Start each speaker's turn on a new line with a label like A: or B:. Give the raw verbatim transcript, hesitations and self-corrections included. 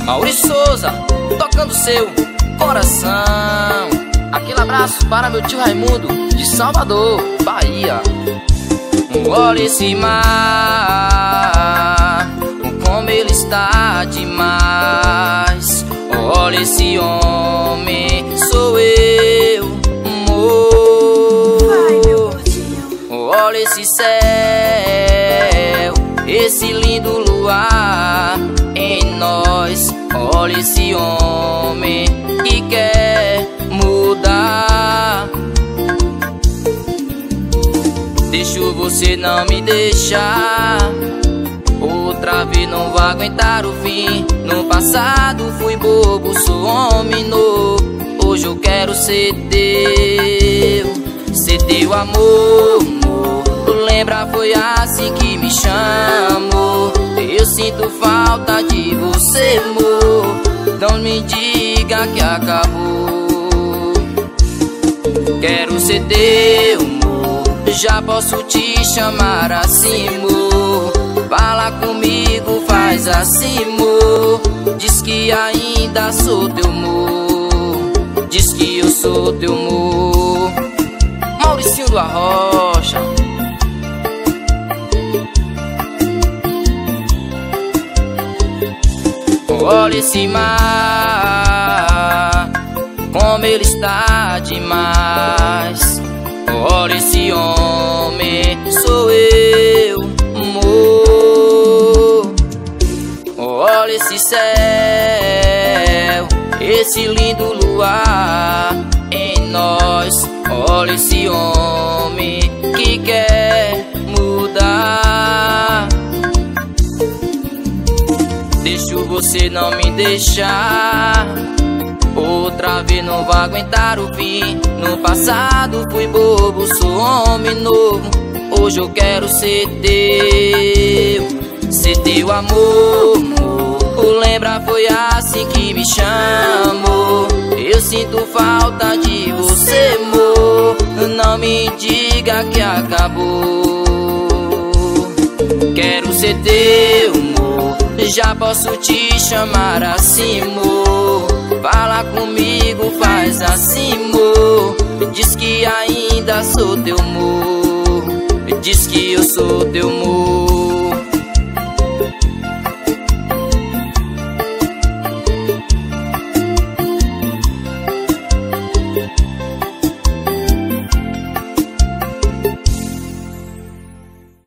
A: Maurício Souza, tocando seu coração. Aquele abraço para meu tio Raimundo, de Salvador, Bahia. Olha esse mar, como ele está demais. Olha esse homem, sou eu, amor. Olha esse céu, esse lindo luar em nós. Olha esse homem que quer mudar. Deixo você não me deixar, outra vez não vou aguentar o fim. No passado fui bobo, sou homem novo. Hoje eu quero ser teu, ser teu amor, amor. Lembra, foi assim que me chamou. Eu sinto falta de você, amor. Não me diga que acabou. Quero ser teu, amor. Já posso te chamar assim, amor. Fala comigo, faz assim, amor. Diz que ainda sou teu amor. Diz que eu sou teu amor. Mauricinho do Arrocha. Olha esse mar, como ele está demais. Olha esse homem, sou eu, amor. Olha esse céu, esse lindo luar em nós. Olha esse homem que quer mudar. Deixo você não me deixar, outra vez não vou aguentar o fim. No passado fui bobo, sou homem novo. Hoje eu quero ser teu, ser teu amor, amor. Lembra, foi assim que me chamou. Eu sinto falta de você, amor. Não me diga que acabou. Quero ser teu, amor. Já posso te chamar assim, amor. Fala comigo, faz assim, amor. Diz que ainda sou teu amor. Diz que eu sou teu amor.